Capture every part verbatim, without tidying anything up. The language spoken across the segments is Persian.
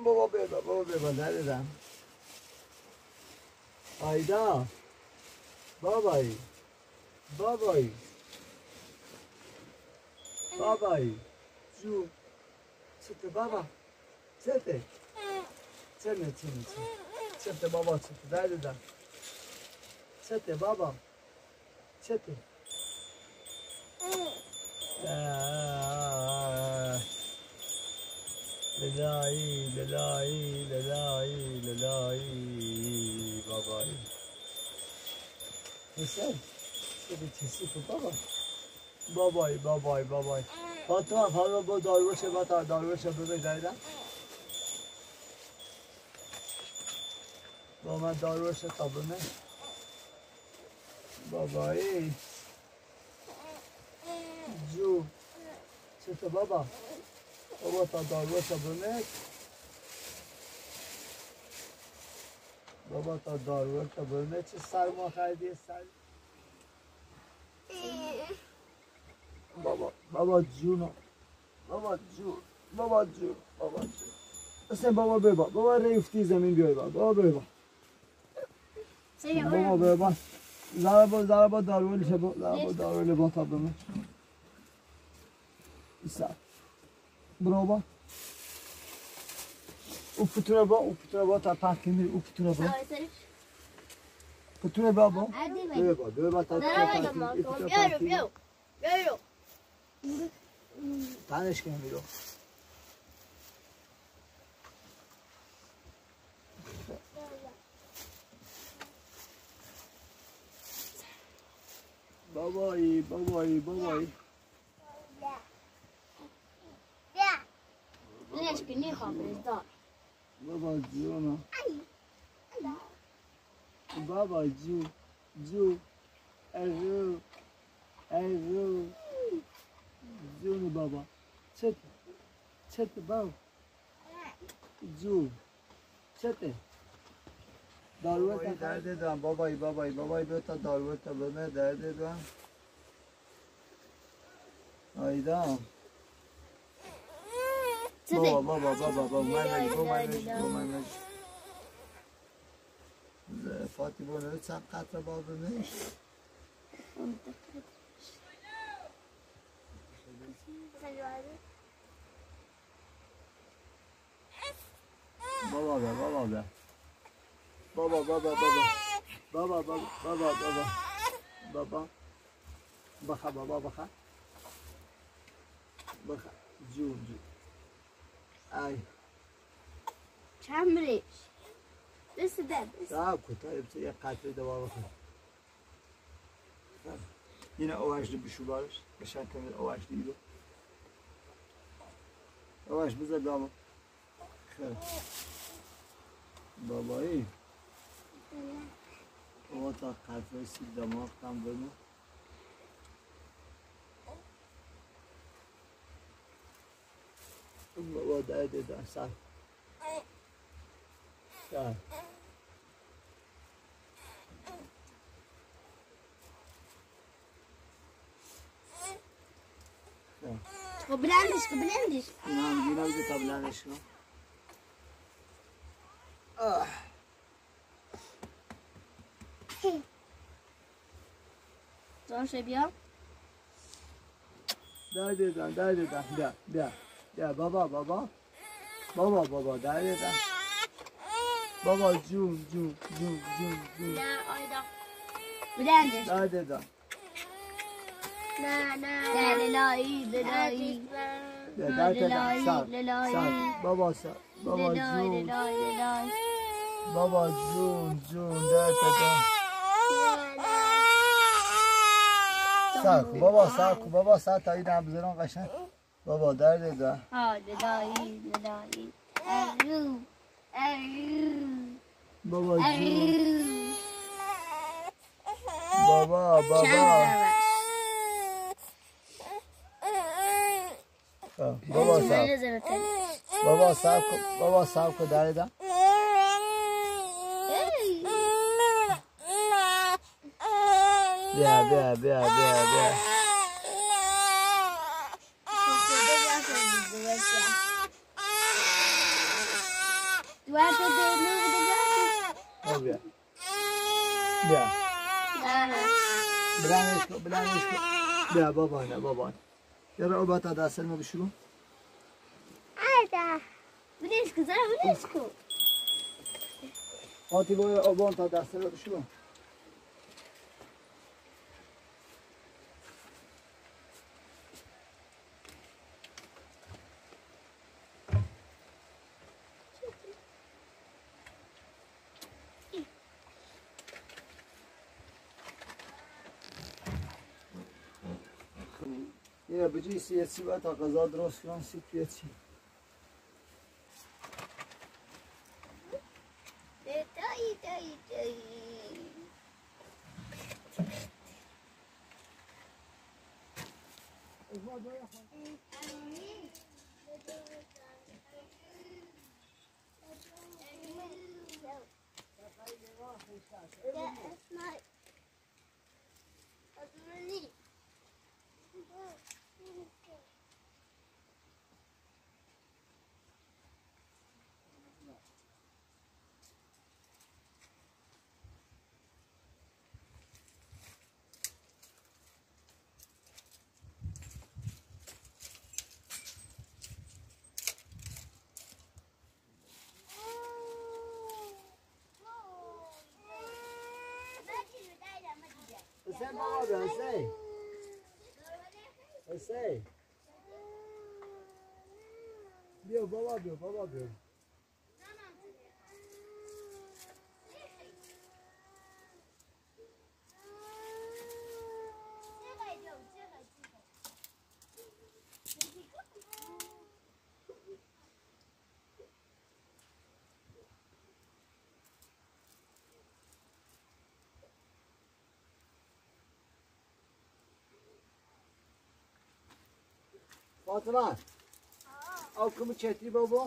بابا ببا بابا ببا ندیدم آیدا بابایی بابایی بابایی جو چته بابا چته چته چته چته بابا چته ندیدم چته بابا چته للایی للایی للایی للایی بابایی حسین چه چیزی که بابا بابای بابای بابای فاطمه فاطمه با داروشه با تا داروشه ببین دایدم با من داروشه تا ببین بابایی جو چطور بابا بابا تا داروشه ببین بابا تا داروشه ببین چه سرما خریدی سر بابا بابا جونو بابا جون بابا جون بابا جون اصلا بابا ببا بابا ریفتی زمین بیای بابا بابا ببا بابا ببا زارا با زارا با دارولی شبا زارا با دارولی با تا بمه ایسا برو با او پتونه با او پتونه با تا پاک کنی او پتونه با پتونه با با ببا ببا تا پاک کنی بیارو بیارو بیارو تانش کنی بیرو بابایی بابایی بابایی ليش كني خابر الدار بابا جونا بابا جو جو ارو ارو جوني بابا چت چت بابا جو چته داروت درد دارم بابایی بابایی بابایی دو تا داروت بده درد دارم آیدا بابا بابا بابا بابا من نجی بابا من نجی بابا من نجی فاتی بونه چند قطره بابا نش بابا بابا بابا بابا بابا بابا بابا بابا بابا بابا بابا بخا بابا بخا بخا جون جون ای چند بریش بس ده بس تا کتا یبسه یک قطره دوا بخا اینه اوهش رو بشو بارش بشن کنید اوهش دیگه اوهش بذار دامو خیلی بابایی بابا تا قطره سیب دماغ کم بمون بابا درده دار سر سر خب بلندش خب بلندش اینا هم گینا بده تا بلندش کن زانشه بیا درده دار درده دار بیا بیا بیا بابا بابا بابا بابا درده دار بابا جون جون جون جون جون نه آیدا بلندش درده دار نه نه للایی للایی بیا درده دار سر سر بابا سر بابا جون بابا جون جون درده دار سر بابا سر بابا سر تا این هم بزران قشن بابا درده دار ها للایی للایی ارو ارو بابا جون بابا بابا بابا سر بابا سر بابا سر کو درده بیا بیا بیا بیا بیا خب بیا بیا نه بلندش کن بلندش کن بیا بابا نه بابا نه یارو او باید دست ما بشورو آده بودش کن زنم بودش کن آتی باید او باید تا دست رو بشورو یه بجی سیاسی باید تا قضا درست کنن سیاسی دایی دایی دایی حسین بابا بیا حسین حسین بیا بابا بیا بابا بیا فاطمه او کمی چتری بابا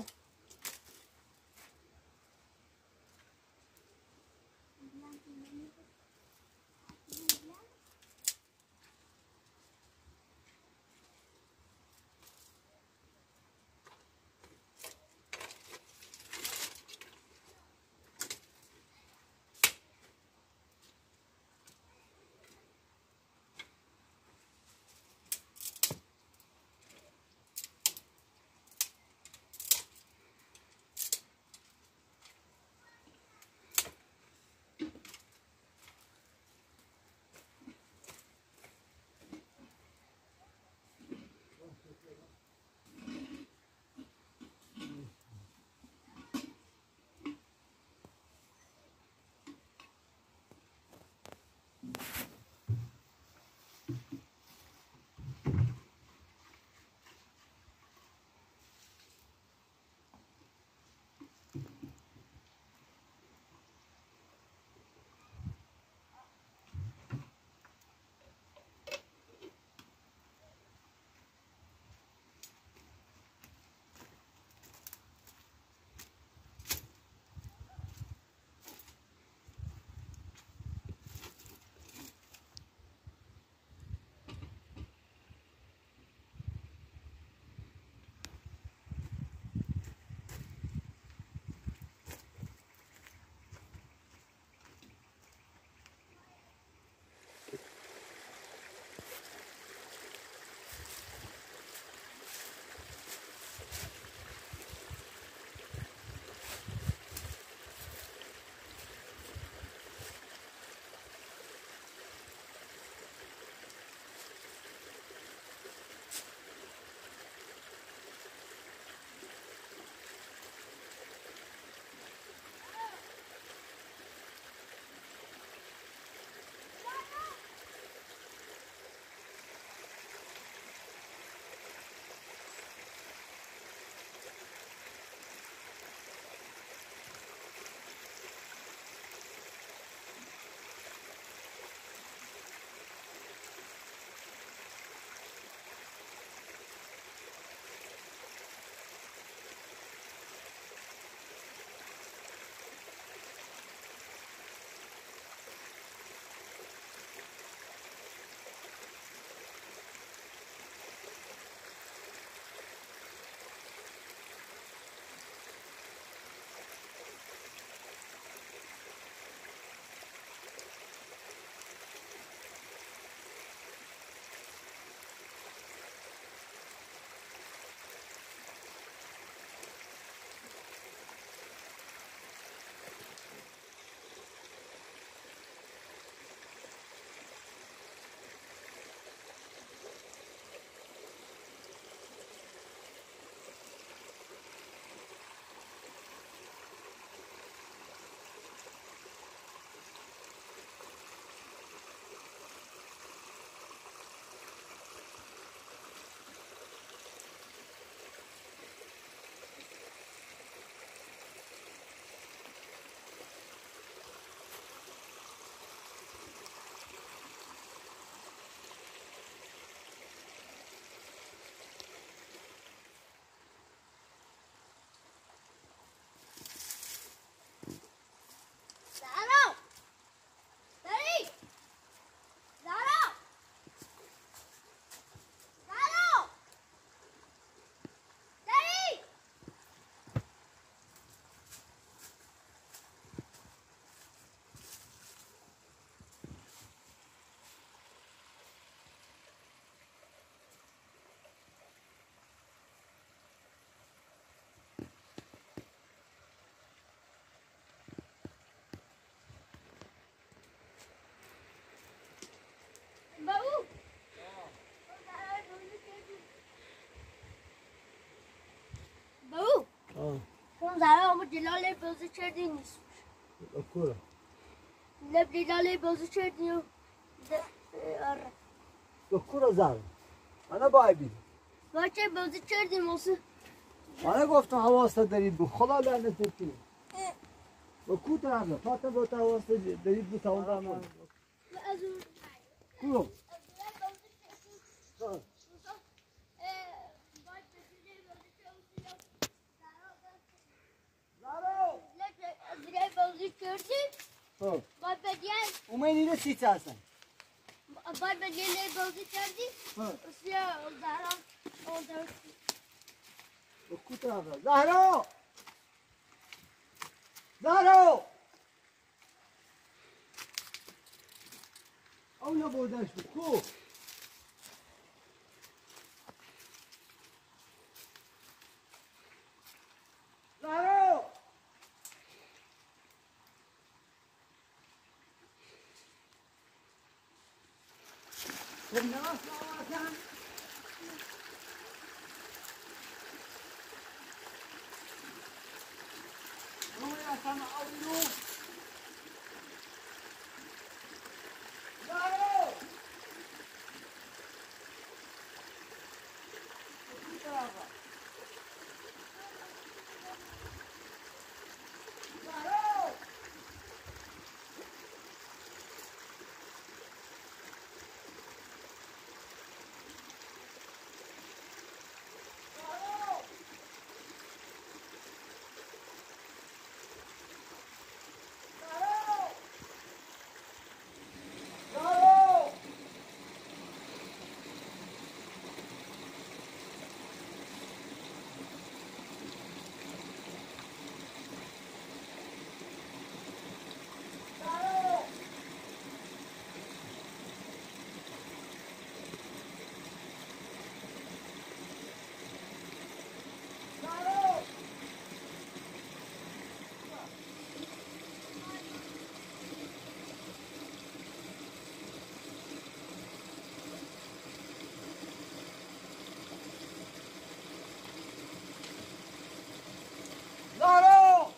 زهرا ama Celal'le bazı içerdiniz. Okura. Ne Celal'le bazı içerdiniz. Ara. Okura zar. Ana baybی. Bahçe bazı içerdim olsun. Bana گفتم حواست دارید بو خدا لعنت کنه. با کو طرف فاطمه با حواست دارید بو تمام دارم. کو؟ Haa. Bak ben diğer, اومدی رو سی هستن. bak ben diğerleri bazı içerdim. ها. Isya Zahra oldu. با کو طرف زهرا. زهرا. اون بودش کو؟ زهرا. خب ناس نوازن. روی اصلا آویلو. زهرا. کو طرف؟ زهرا. زهرا.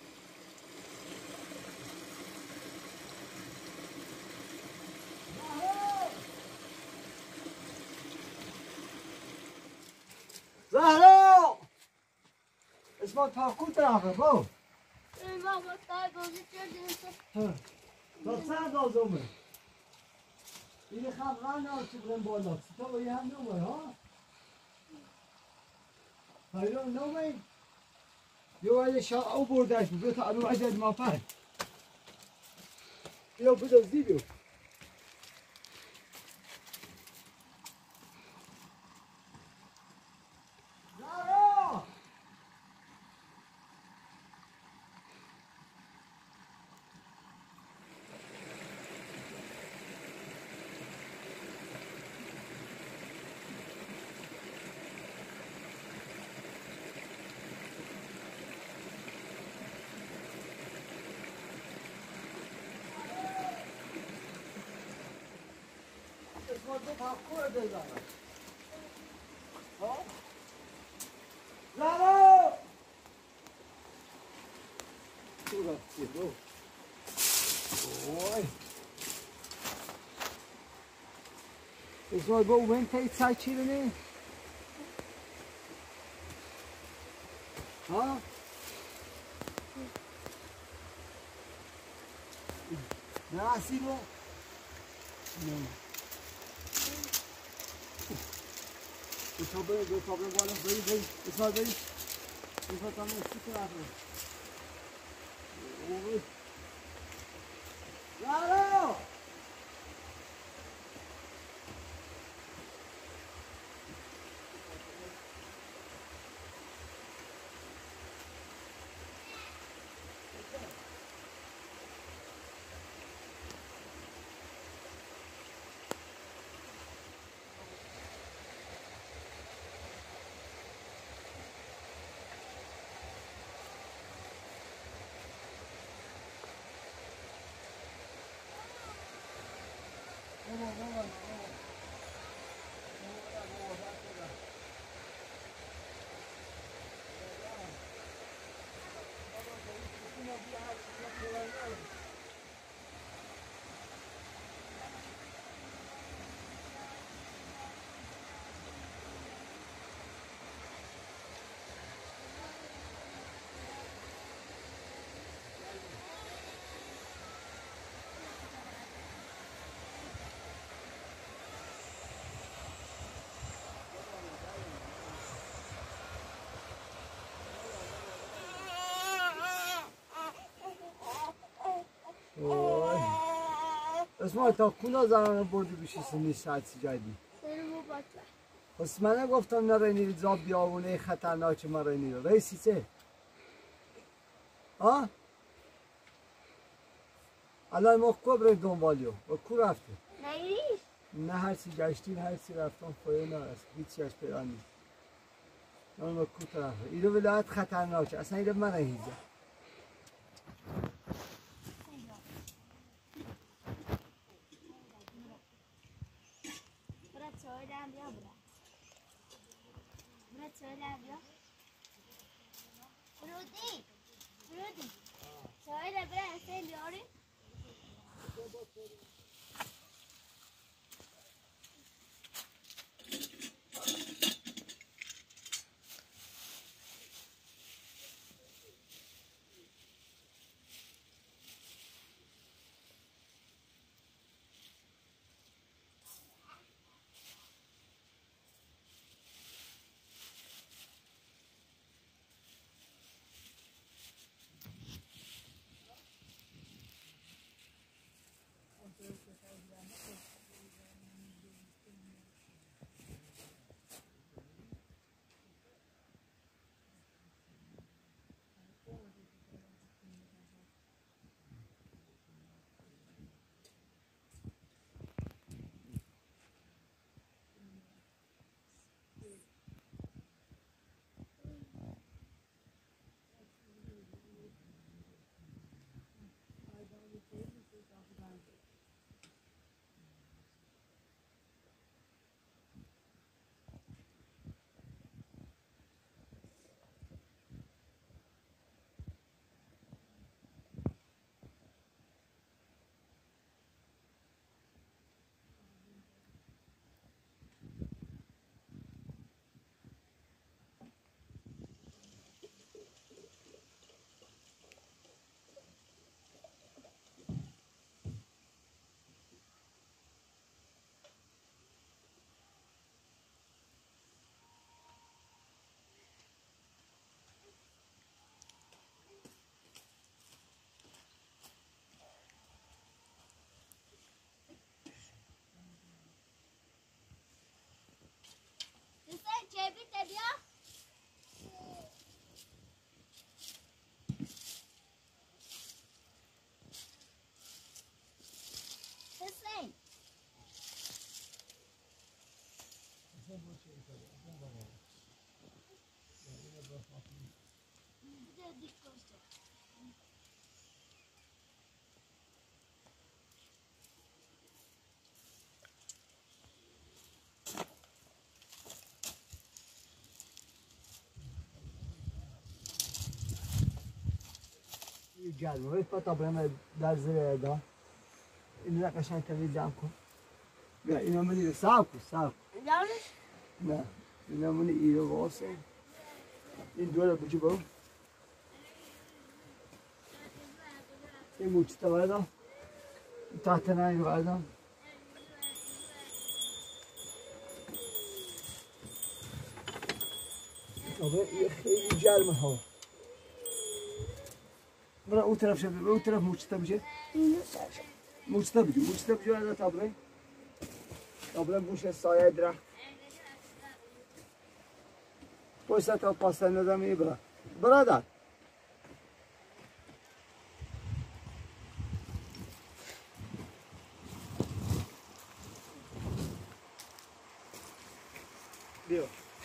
زهرا. اسمع تا کو طرفه با. Eyvah bak daha bazı içerdim. ها. تا چند لازمه؟ این خبران ناشیدن بالا. تو با یه هم نمای ها. حالا نمای. یه ولی شا او بردش بود. تا الان عجل ما فهم. اینو بذار زیبیو. زهرا. اسمع تو تفکر ده زهرا. ها؟ زهرا. تو رفتی دو. اوی. اسمع با اون تایی سای چی رو نه؟ ها؟ نه اسی رو؟ نه. بسابه بسابه بالا بری بری بسابه بری بسابه تامه چی طرف رو؟ اوه. زهرا. اسمان تا کلا زنان بردی بشیستی نیست ساعتی جدی سرمو باشه بس من گفتم نرینی زاب بیاونه خطرناک ما رینی رئیسی چه ها الان ما کبر دنبالیو و کو رفته نیست نه هر چی گشتیم هر چی رفتم پایه نرست هیچی از پیدا نیست نه ما کو طرفه اینو ولایت خطرناکه اصلا اینو من هیزه برات söyleyeyim ya bırak. Buraya söyleyeyim ya. Brody. Brody. Söyle bre sen diyorum. Sen çevir de ya. Sen. گرمه تا برم در زیر ادا این را قشنگ کمی جمع کن بیا اینا منی صاحب کن صاحب Yanlış. نه اینا منی ایرو واسه این دوره بچه برو این موچتا بردم تحت نهی بردم یه خیلی گرمه ها برا اون طرف شد اون طرف موچتا بشه موچتا بجو موچتا بجو از تابره تابره بوش سایه درخت پشت تا پاسه ندم ای برا برادر بیا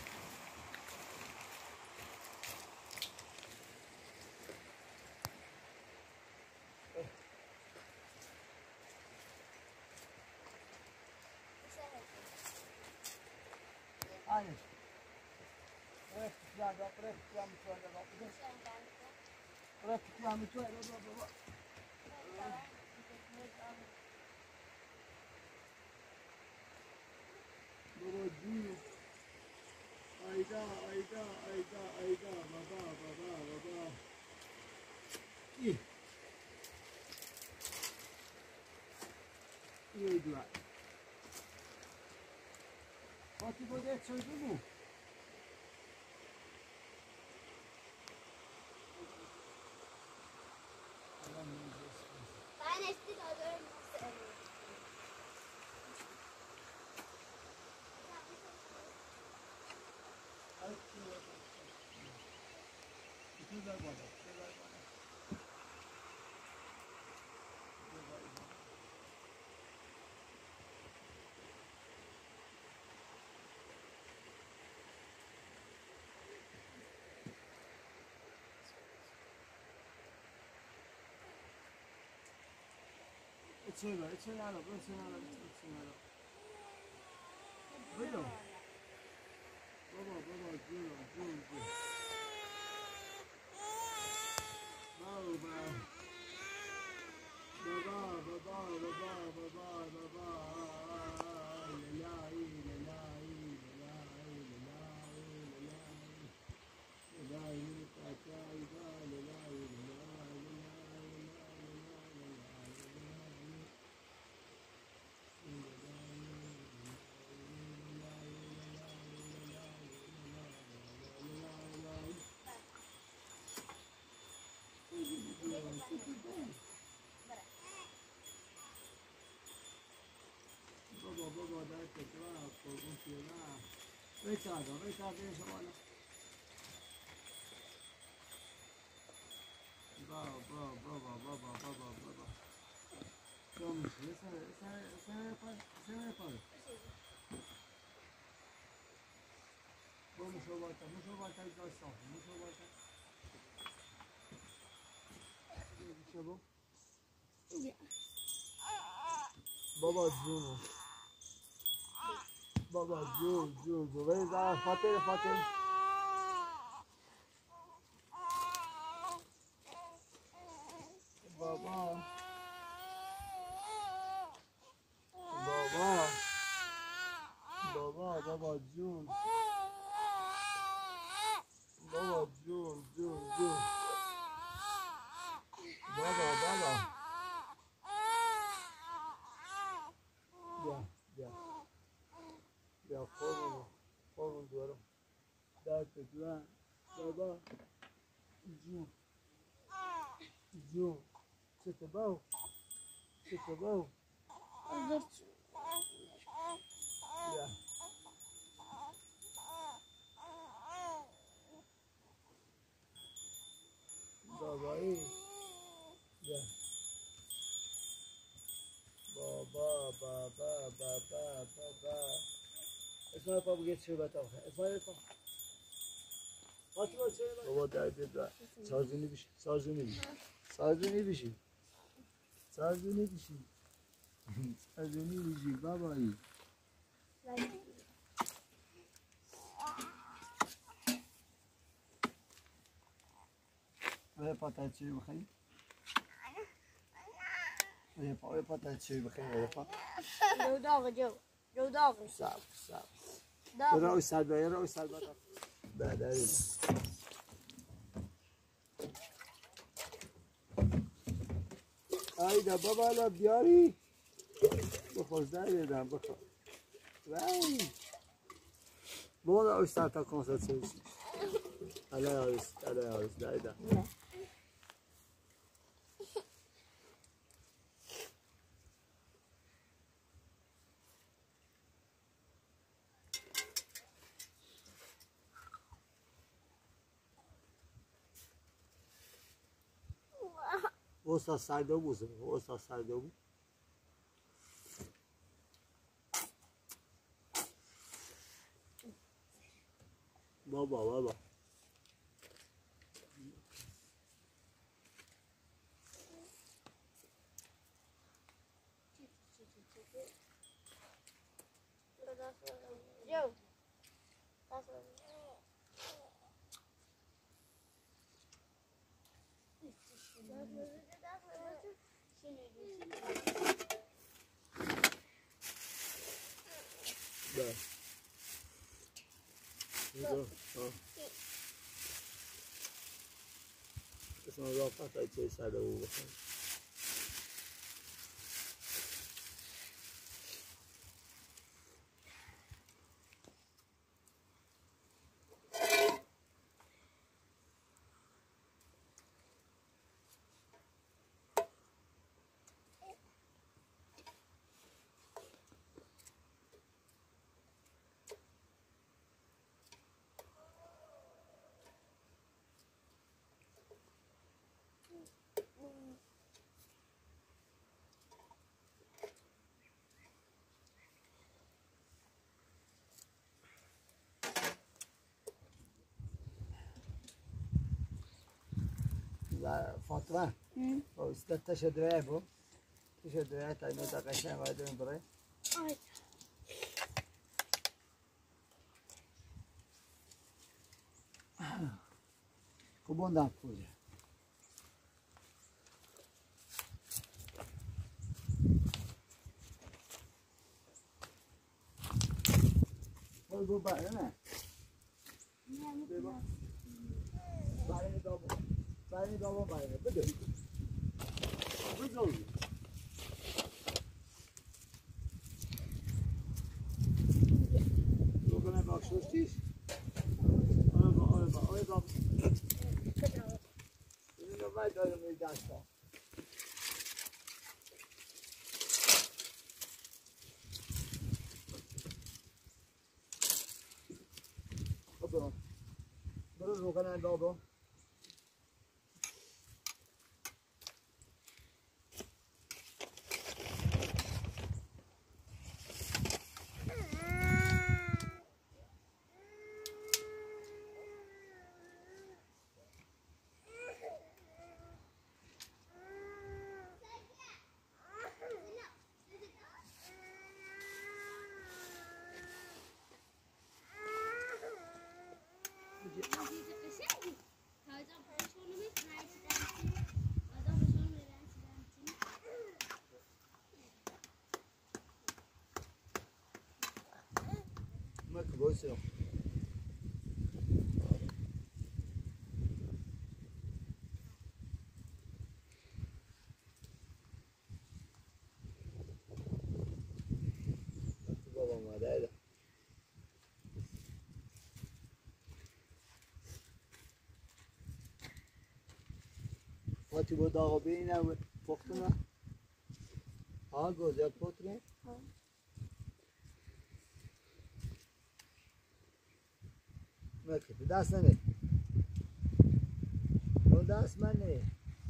Aynen. Bırak tutuyan da, bırak tutuyan bir tuğla da. Bırak tutuyan bir tuğla da baba. Baba değil. Ayda, ayda, ayda, ayda. Baba, baba, baba. İyi. İyi oldular. Fatih Hoca et söyledi mi? Ben eski de alıyorum. بذار بالا بذار بالا چه بر چه نرو برو چه نرو چه نرو برو بابا بابا جون جون جون بابا بابا بابا بابا بابا بابا للاهی للاهی للاهی للاهی للاهی للاهی قطعی للاهی للاهی بابا بابا در کترا قربون شیرا بیچاره بیچاره شما بابا بابا بابا بابا بابا شما میشه سر سر سر پای سر پای با مشابهت مشابهت داشتم مشابهت شبو بابا جون بابا جون جون جون ولی زن فاطر فاطر بابا بابا بابا بابا جون بابا جون جون جون بابا بابا بیا بیا بیا قربون قربون دورم درد جون بابا جون جون چطور باو چطور باو بیا بابایی بیا بابا بابا بابا بابا اسمای پا بگید چه بتاو اسمای پا فاطمه چه بتاو بابا درد دار سازونی بشی سازونی بشی سازونی بشی سازونی بشی سازونی بشی بابایی ولی پاتر چی بخوایی؟ ولی پا ولی پاتر چی بخوایی ولی پا؟ جو داغ جو جو داغ سب سب داغ روی سر باید روی سر باید بعد ایده بابا الان بیاری بخور زردم بخور وای بابا روی سر تا کنسرت چیزی الان روی الان روی زردم Osa sardı bu sefer. Osa sardı bu. Baba baba. جو Да. Да. Sonra rahat açıyor sardı bu. فاطمه استاد تشدره بو تشدره تا اینو دقیقه وایدون برای خوبوندم پوزه بگو برای نه بگو برای دابو برای دابو برای بگو بگو بگو نه باکشوش چیز آره با آره با آره با اینو باید دارم این دست ها برو برو روغن انداز برو Boysun. Babam var öyle. Fatih bu dağı beyine poktuna. Ha gözler potre. مکه دست نمی اون دست من نمی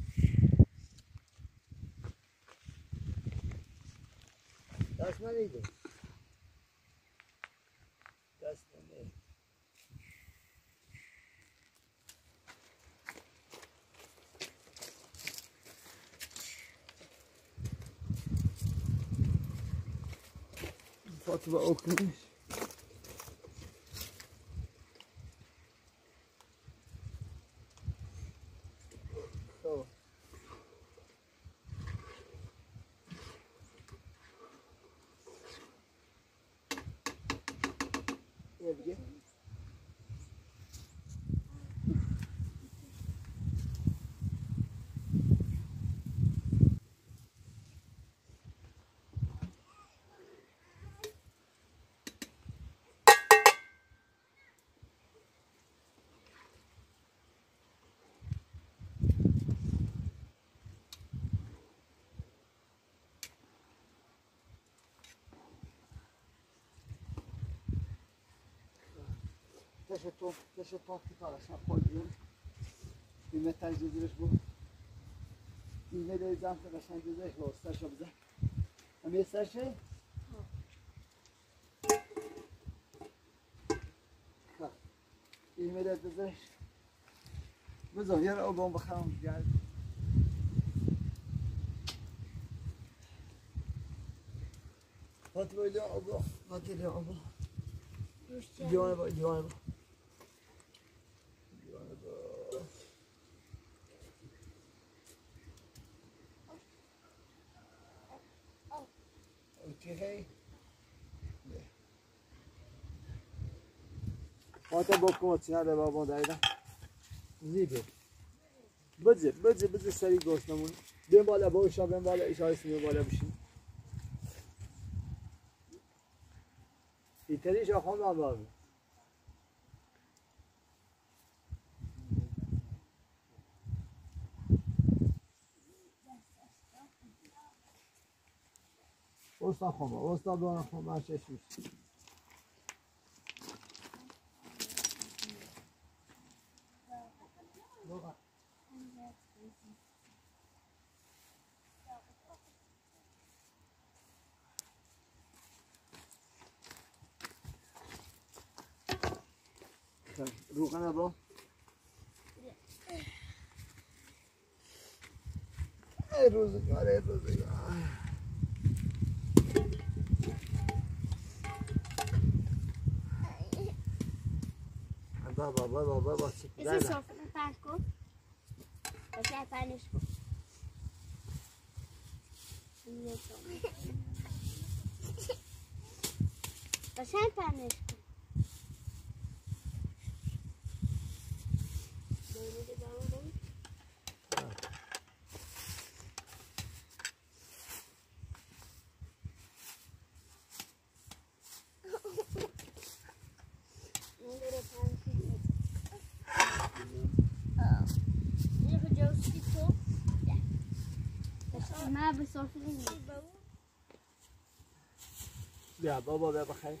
دست من نیدو دست من نمی فاطمه اوکنش تشتون تشتون کتارشون خودیم بیمه تجدیدش بود بیمه دیدم که قشنگ دیدش با استاشو بزن همی استاشه؟ بیمه دیدش بزن یه رو بام بخوام گرد فاطمه ایلی آبا فاطمه آبا دیوانه با دیوانه با دیوانه با اوکی هی فاطمه بکن چینا رو بابا دایدم زیبه بزه بزه بزه سری گوشت نمون بیم بالا باشا بیم بالا اشاره سیم بالا بشین ایتریش آخوام هم بابی اوستا خوام اوستا بانم خوام من شش میشه روغن با ای روزگار ای روزگار بابا بابا بابا Esse sofá não parcou. Você é para nisso. Você é para nisso. ما بصوفين بیا بابا بیا بخیر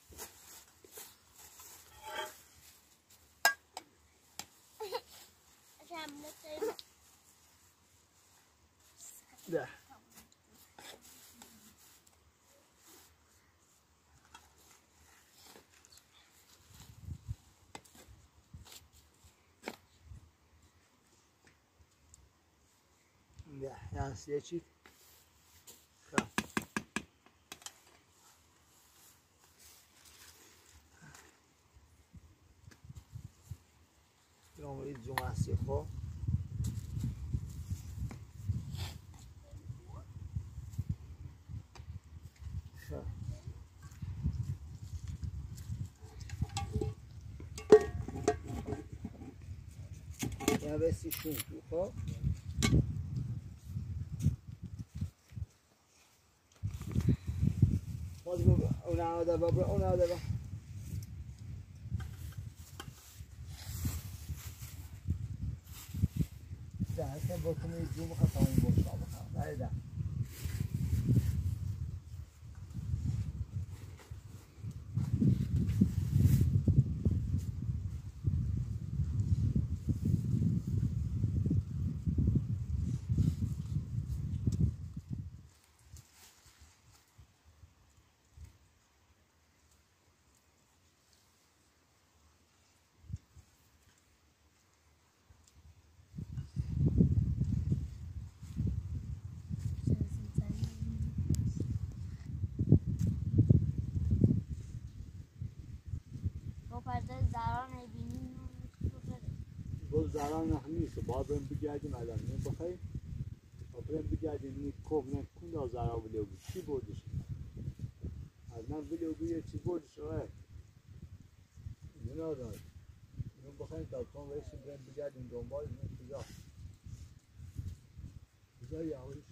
بیا بیا یانسی یه چی خب جمعه جمعه هستی خب خب یا بسی شون تو خب باز بابا اون آده بابا اون آده بابا ده که بکنی جو بخواه تا اون باشا بخواه نایده گل زران نه نیست باید بریم بگردیم الان نه بخیر بریم بگردیم این کوه نه کند از زران ولی بود چی بودش از من ولی بود یه چی بودش آه نه آدم نه بخیر تا کن ویسیم بریم بگردیم دنبال نه کجا کجا یاویش